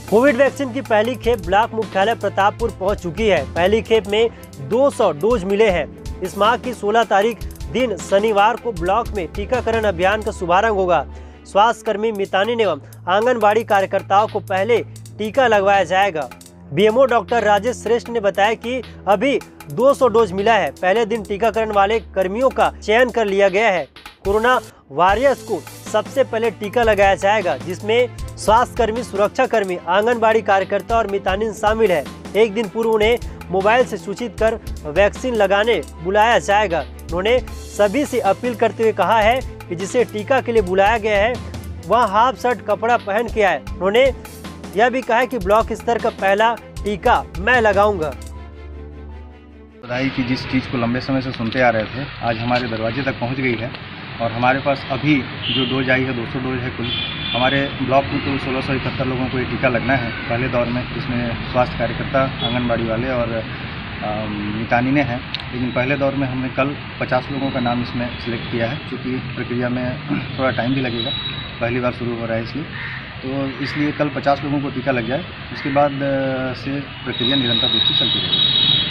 Covid vaccine की पहली खेप ब्लॉक मुख्यालय प्रतापपुर पहुंच चुकी है। पहली खेप में 200 डोज मिले हैं। इस माह की 16 तारीख दिन शनिवार को ब्लॉक में टीकाकरण अभियान का शुभारंभ होगा। स्वास्थ्य कर्मी, मितानिन एवं आंगनबाड़ी कार्यकर्ताओं को पहले टीका लगवाया जाएगा। बीएमओ डॉक्टर राजेश श्रेष्ठ ने बताया कि अभी 200 डोज मिला है। पहले दिन टीकाकरण वाले कर्मियों का चयन कर लिया गया है। कोरोना वॉरियर्स को सबसे पहले टीका लगाया जाएगा, जिसमें स्वास्थ्य कर्मी, सुरक्षा कर्मी, आंगनबाड़ी कार्यकर्ता और मितानिन शामिल है। एक दिन पूर्व उन्हें मोबाइल से सूचित कर वैक्सीन लगाने बुलाया जाएगा। उन्होंने सभी से अपील करते हुए कहा है कि जिसे टीका के लिए बुलाया गया है वह हाफ शर्ट कपड़ा पहन के आए। उन्होंने यह भी कहा है कि ब्लॉक स्तर का पहला टीका मैं लगाऊंगा। बधाई की जिस चीज़ को लंबे समय से सुनते आ रहे थे, आज हमारे दरवाजे तक पहुंच गई है और हमारे पास अभी जो डोज आई है 200 डोज है कुल। हमारे ब्लॉक में कुल 1671 लोगों को ये टीका लगना है पहले दौर में, जिसमें स्वास्थ्य कार्यकर्ता, आंगनबाड़ी वाले और मितानिनें हैं। लेकिन पहले दौर में हमने कल 50 लोगों का नाम इसमें सिलेक्ट किया है, क्योंकि प्रक्रिया में थोड़ा टाइम भी लगेगा, पहली बार शुरू हो रहा है इसलिए कल 50 लोगों को टीका लग जाए। उसके बाद से प्रक्रिया निरंतर रूप से चलती रहेगी।